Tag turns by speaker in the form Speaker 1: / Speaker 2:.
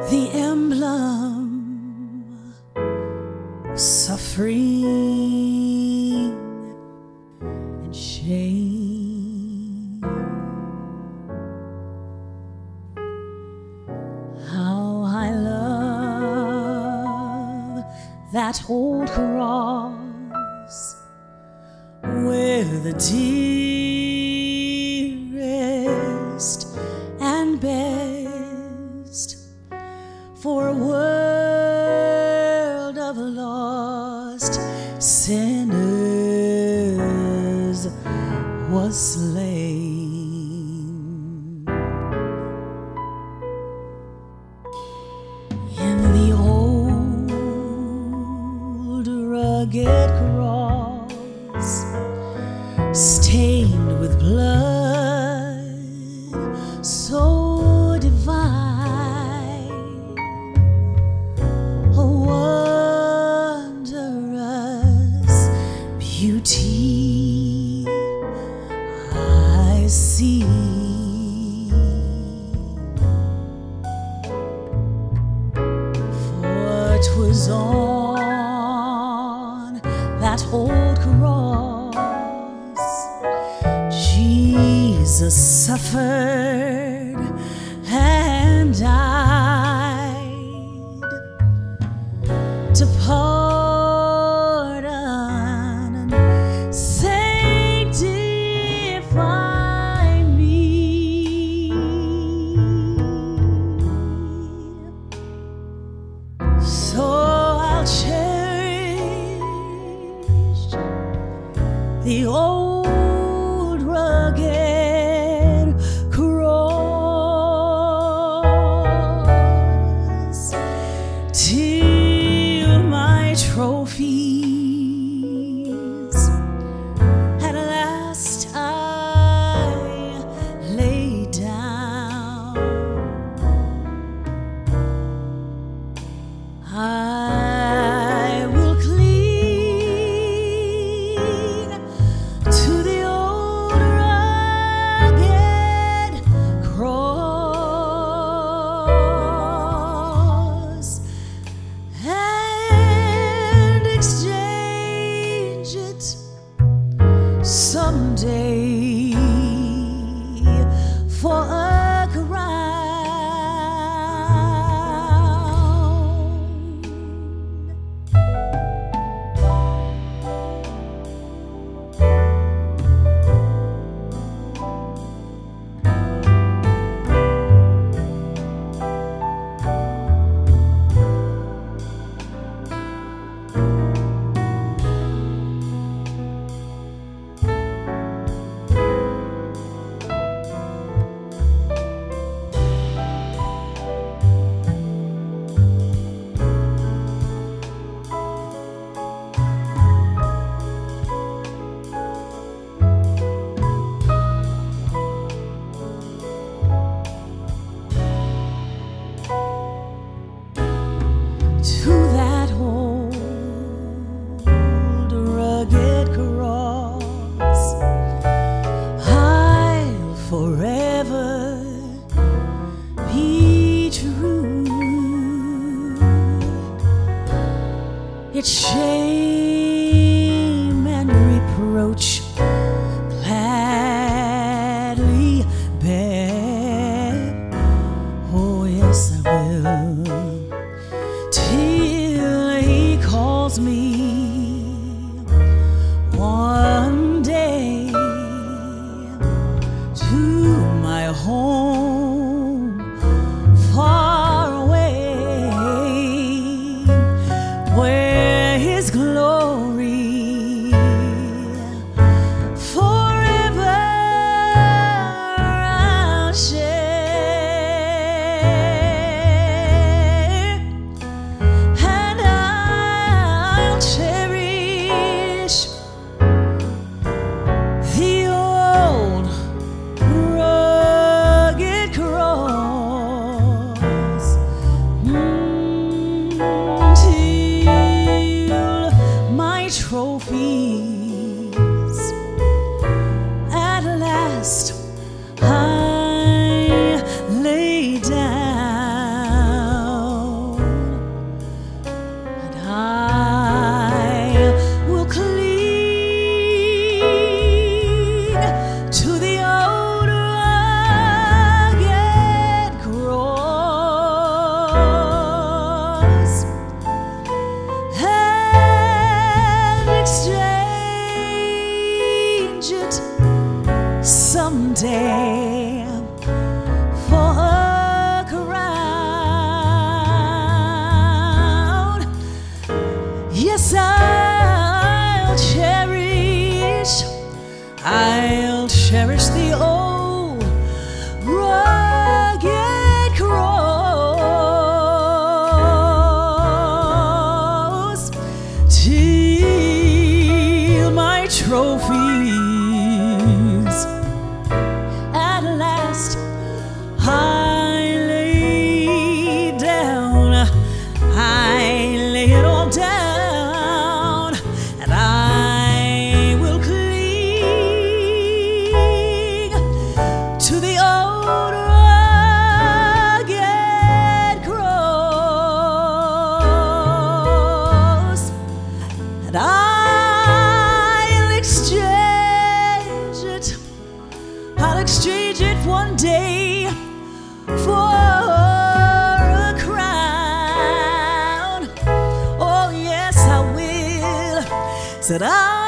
Speaker 1: the emblem of suffering and shame. How I love that old cross where the dearest and best for a world of lost sinners was slain. In the old rugged cross, stained with blood so divine, a wondrous beauty I see. For 'twas on that old cross Jesus suffered and died to pardon and sanctify me. So I'll cherish the old rugged cross till my trophies at last I lay down. I will cling to the old rugged cross and exchange it someday for a crown. To that old rugged cross I'll forever be true. Its shame and reproach gladly bear. Oh yes, I will, till he calls me one day to my home far away, where his glory forever I'll share. And I'll said,